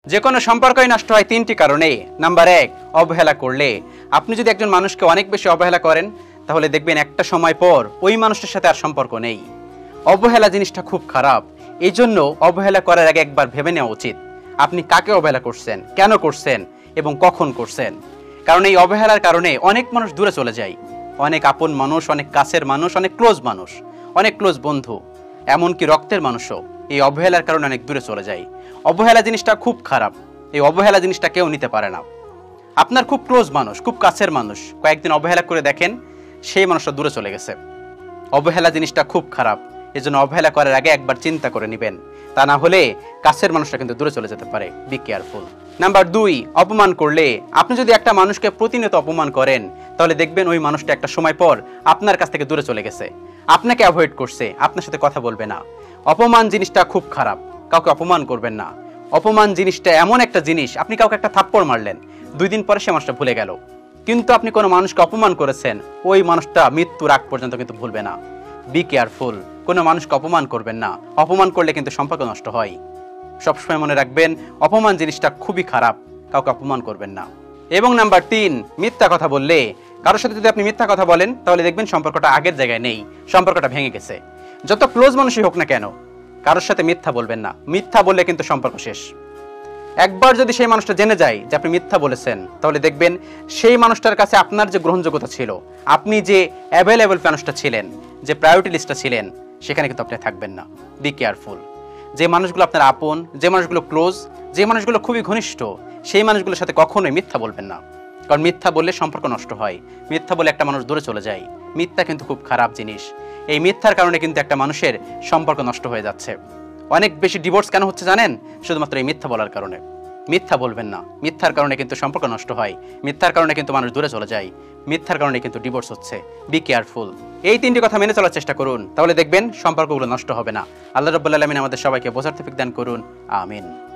যে কোনো সম্পর্কই নষ্ট হয় তিনটি কারণে। নাম্বার 1, অবহেলা করলে। আপনি যদি একজন মানুষকে অনেক বেশি অবহেলা করেন তাহলে দেখবেন একটা সময় পর ওই মানুষটার সাথে আর সম্পর্ক নেই। অবহেলা জিনিসটা খুব খারাপ, এই জন্য অবহেলা করার আগে একবার ভেবে নেওয়া উচিত আপনি কাকে অবহেলা করছেন, কেন করছেন এবং কখন করছেন। কারণ এই অবহেলার কারণে অনেক মানুষ দূরে চলে যায়, অনেক আপন মানুষ, অনেক কাছের মানুষ, অনেক ক্লোজ মানুষ, অনেক ক্লোজ বন্ধু, এমনকি রক্তের মানুষও এই অবহেলার কারণে অনেক দূরে চলে যায়। অবহেলা জিনিসটা খুব খারাপ, এই অবহেলা জিনিসটা কেউ নিতে পারে না। আপনার খুব ক্লোজ মানুষ, খুব কাছের মানুষ কয়েকদিন অবহেলা করে দেখেন সেই মানুষটা দূরে চলে গেছে। অবহেলা জিনিসটা খুব খারাপ, এজন্য অবহেলা করার আগে একবার চিন্তা করে নেবেন, তা না হলে কাছের মানুষটা কিন্তু দূরে চলে যেতে পারে। Be careful. নাম্বার 2, অপমান করলে। আপনি যদি একটা মানুষকে প্রতিনিয়ত অপমান করেন তাহলে দেখবেন ওই মানুষটা একটা সময় পর আপনার কাছ থেকে দূরে চলে গেছে, আপনাকে অ্যাভয়েড করছে, আপনার সাথে কথা বলবে না। অপমান জিনিসটা খুব খারাপ, কাউকে অপমান করবেন না। অপমান জিনিসটা এমন একটা জিনিস, আপনি কাউকে একটা থাপ্পড় মারলেন, 2 দিন পরে সে মানুষটা ভুলে গেল, কিন্তু আপনি কোনো মানুষকে অপমান করেছেন ওই মানুষটা মৃত্যুর আগ পর্যন্ত কিন্তু ভুলবে না। বি কেয়ারফুল, কোনো মানুষকে অপমান করবেন না, অপমান করলে কিন্তু সম্পর্ক নষ্ট হয়। সবসময় মনে রাখবেন অপমান জিনিসটা খুবই খারাপ, কাউকে অপমান করবেন না। এবং নাম্বার 3, মিথ্যা কথা বললে। কারোর সাথে যদি আপনি মিথ্যা কথা বলেন তাহলে দেখবেন সম্পর্কটা আগের জায়গায় নেই, সম্পর্কটা ভেঙে গেছে। যত ক্লোজ মানুষই হোক না কেন কারোর সাথে মিথ্যা বলবেন না, মিথ্যা বললে কিন্তু সম্পর্ক শেষ। একবার যদি সেই মানুষটা জেনে যায় যে আপনি মিথ্যা বলেছেন তাহলে দেখবেন সেই মানুষটার কাছে আপনার যে গ্রহণযোগ্যতা ছিল, আপনি যে অ্যাভেলেবল মানুষটা ছিলেন, যে প্রায়োরিটি লিস্টটা ছিলেন, সেখানে কিন্তু আপনি থাকবেন না। Be careful. যে মানুষগুলো আপনার আপন, যে মানুষগুলো ক্লোজ, যে মানুষগুলো খুবই ঘনিষ্ঠ, সেই মানুষগুলোর সাথে কখনোই মিথ্যা বলবেন না। কারণ মিথ্যা বললে সম্পর্ক নষ্ট হয়, মিথ্যা বলে একটা মানুষ দূরে চলে যায়। মিথ্যা কিন্তু খুব খারাপ জিনিস, এই মিথ্যার কারণে কিন্তু একটা মানুষের সম্পর্ক নষ্ট হয়ে যাচ্ছে। অনেক বেশি ডিভোর্স কেন হচ্ছে জানেন? শুধুমাত্র এই মিথ্যা বলার কারণে। মিথ্যা বলবেন না, মিথ্যার কারণে কিন্তু সম্পর্ক নষ্ট হয়, মিথ্যার কারণে কিন্তু মানুষ দূরে চলে যায়, মিথ্যার কারণে কিন্তু ডিভোর্স হচ্ছে। Be careful. এই 3টি কথা মেনে চলার চেষ্টা করুন, তাহলে দেখবেন সম্পর্কগুলো নষ্ট হবে না। আল্লাহ রাব্বুল আলামিন আমাদের সবাইকে বোঝার তৌফিক দান করুন, আমিন।